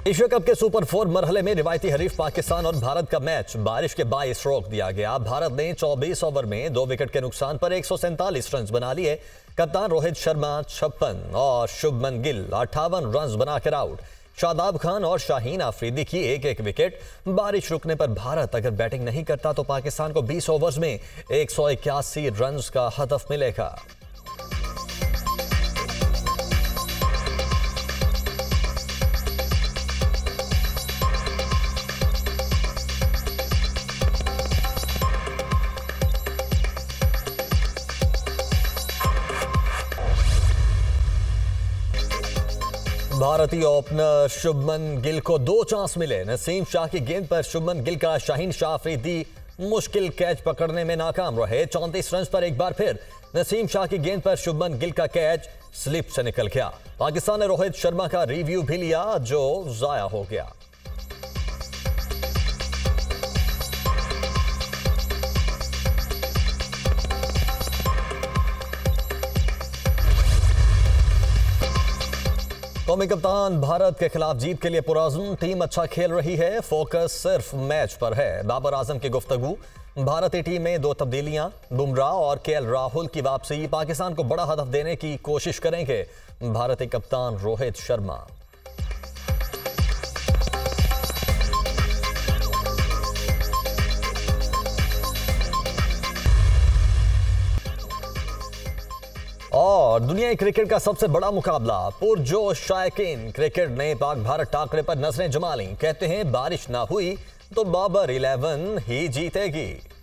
Asia cup के super 4 मरहले में रिवायती हरीफ पाकिस्तान और भारत का मैच बारिश के बायस रोक दिया गया। भारत ने 24 ओवर में 2 विकेट के नुकसान पर 147 रन बना लिए। कप्तान रोहित शर्मा 56 और शुभमन गिल 58 रन बनाकर आउट। शादाब खान और शाहीन आफरीदी की एक एक विकेट। बारिश रुकने पर भारत अगर बैटिंग नहीं करता तो पाकिस्तान को 20 ओवर्स में 181 रन का हदफ मिलेगा। भारतीय ओपनर शुभमन गिल को 2 चांस मिले। नसीम शाह की गेंद पर शुभमन गिल का शाहीन शाह आफरीदी मुश्किल कैच पकड़ने में नाकाम रहे। 34 रन पर एक बार फिर नसीम शाह की गेंद पर शुभमन गिल का कैच स्लिप से निकल गया। पाकिस्तान ने रोहित शर्मा का रिव्यू भी लिया जो जाया हो गया। कौमी कप्तान भारत के खिलाफ जीत के लिए पुरअज़्म। टीम अच्छा खेल रही है, फोकस सिर्फ मैच पर है। बाबर आजम की गुफ्तगू। भारतीय टीम में 2 तब्दीलियां, बुमराह और केएल राहुल की वापसी। पाकिस्तान को बड़ा हदफ देने की कोशिश करेंगे भारतीय कप्तान रोहित शर्मा। और दुनियाई क्रिकेट का सबसे बड़ा मुकाबला, पुरजोश शायकीन। क्रिकेट ने पाक भारत टाकरे पर नजरें जमा ली। कहते हैं बारिश ना हुई तो बाबर 11 ही जीतेगी।